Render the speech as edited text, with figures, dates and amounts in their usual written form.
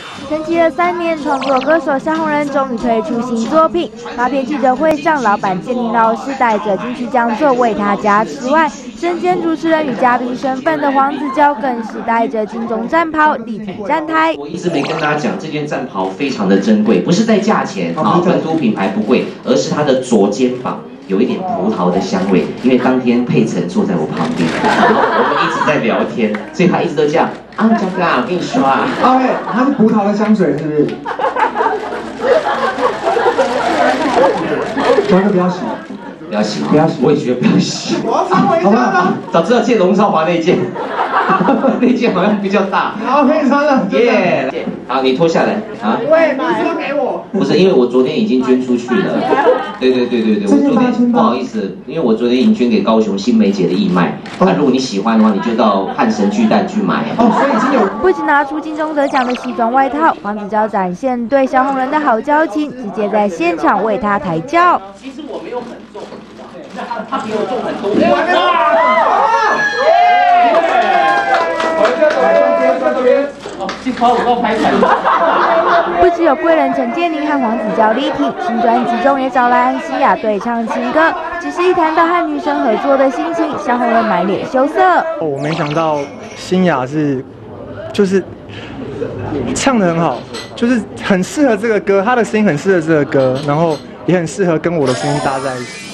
沉寂了3年，创作歌手萧红人终于推出新作品。发片记者会上，老板建林老师带着金曲奖座为他加持外，身兼主持人与嘉宾身份的黄子佼更是带着金钟战袍力挺站台。 我一直没跟大家讲，这件战袍非常的珍贵，不是在价钱啊，本土品牌不贵，而是它的左肩膀。 有一点葡萄的香味，因为当天佩岑坐在我旁边，然后我们一直在聊天，所以他一直都这样啊，嘉哥啊，我跟你说啊， 对，它是葡萄的香水，是不是？专个不要洗， 不要洗， 不要洗， 我也觉得不要洗。 我要穿回家了， 早知道借龙少华那件，那件好像比较大。 好，可以穿了， 耶！好，你脱下来啊。 喂，你是要给我？ 不是，因为我昨天已经捐出去了。对，我昨天不好意思，因为我昨天已经捐给高雄新梅姐的义卖。啊，如果你喜欢的话，你就到汉神巨蛋去买。 哦，所以已经有。 不仅拿出金钟得奖的西装外套，黄子佼展现对萧红人的好交情，直接在现场为他抬轿。 其实我没有很重，他比我重很多。 不只有贵人陈建宁和黄子佼力挺，新专辑中也找来安心亚对唱情歌。只是一谈到和女生合作的心情，萧红人满脸羞涩。 我没想到新雅就是唱得很好，就是很适合这个歌，她的声音很适合这个歌，然后也很适合跟我的声音搭在一起。